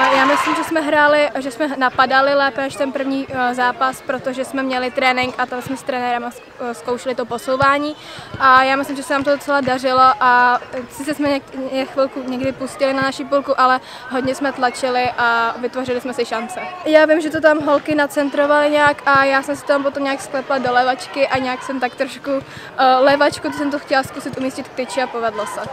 Já myslím, že jsme napadali lépe než ten první zápas, protože jsme měli trénink a tam jsme s trenérem zkoušeli to posouvání. A já myslím, že se nám to docela dařilo a sice jsme chvilku někdy pustili na naší půlku, ale hodně jsme tlačili a vytvořili jsme si šance. Já vím, že to tam holky nacentrovaly nějak a já jsem si tam potom nějak sklepla do levačky a nějak jsem tak trošku levačku, jsem to chtěla zkusit umístit k tyči a povedlo se.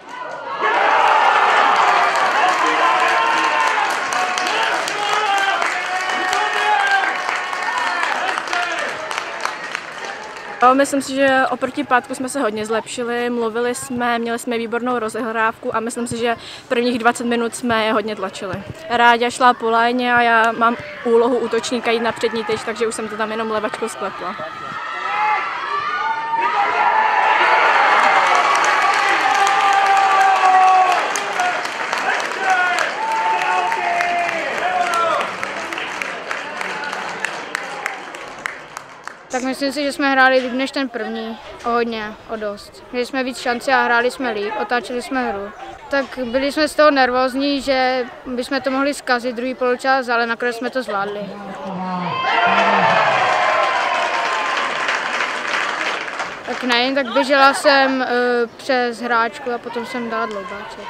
Myslím si, že oproti pátku jsme se hodně zlepšili, mluvili jsme, měli jsme výbornou rozehrávku a myslím si, že prvních 20 minut jsme je hodně tlačili. Ráďa šla po lajně a já mám úlohu útočníka jít na přední tyč, takže už jsem to tam jenom levačkou sklepla. Tak myslím si, že jsme hráli líp než ten první, o dost. Měli jsme víc šanci a hráli jsme líp, otáčeli jsme hru. Tak byli jsme z toho nervózní, že bychom to mohli zkazit druhý poločas, ale nakonec jsme to zvládli. Tak ne, tak běžela jsem přes hráčku a potom jsem dala dloubáček.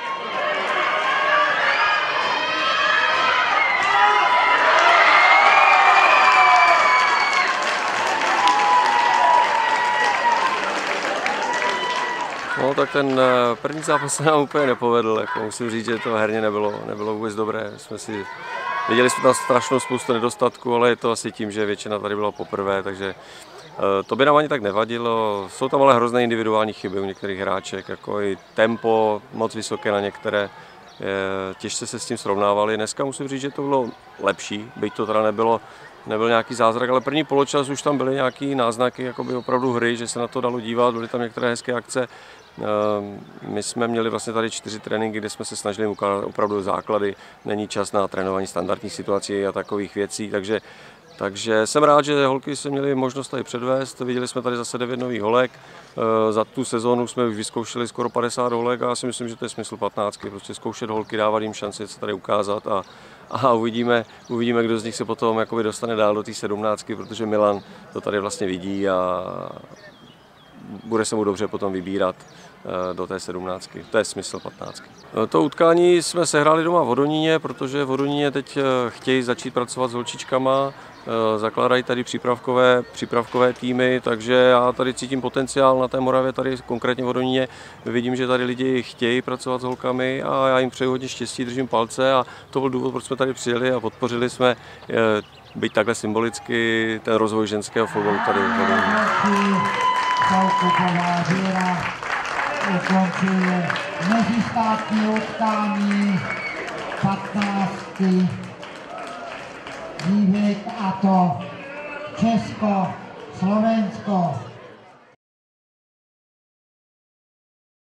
No tak ten první zápas se nám úplně nepovedl, jako musím říct, že to herně nebylo vůbec dobré. Viděli jsme tam strašnou spoustu nedostatků, ale je to asi tím, že většina tady byla poprvé, takže to by nám ani tak nevadilo. Jsou tam ale hrozné individuální chyby u některých hráček, jako i tempo moc vysoké na některé. Těžce se s tím srovnávali. Dneska musím říct, že to bylo lepší, byť to teda nebyl nějaký zázrak, ale první poločas už tam byly nějaký náznaky jakoby opravdu hry, že se na to dalo dívat, byly tam některé hezké akce. My jsme měli vlastně tady 4 tréninky, kde jsme se snažili ukázat opravdu základy, není čas na trénování standardních situací a takových věcí, takže jsem rád, že holky se měly možnost tady předvést, viděli jsme tady zase 9 nových holek, za tu sezónu jsme už vyzkoušeli skoro 50 holek a já si myslím, že to je smysl 15, prostě zkoušet holky, dávat jim šanci se tady ukázat a uvidíme, kdo z nich se potom jakoby dostane dál do té 17, protože Milan to tady vlastně vidí a bude se mu dobře potom vybírat do té 17. To je smysl 15. To utkání jsme sehráli doma v Hodoníně, protože v Hodoníně teď chtějí začít pracovat s holčičkama, zakládají tady přípravkové týmy, takže já tady cítím potenciál na té Moravě, tady konkrétně v Hodoníně. Vidím, že tady lidi chtějí pracovat s holkami a já jim přeju hodně štěstí, držím palce a to byl důvod, proč jsme tady přijeli a podpořili jsme, byť takhle symbolicky, ten rozvoj ženského fotbalu tady v Hodoníně. Ukončuje mezistátní utkání 15. dívek, a to Česko, Slovensko.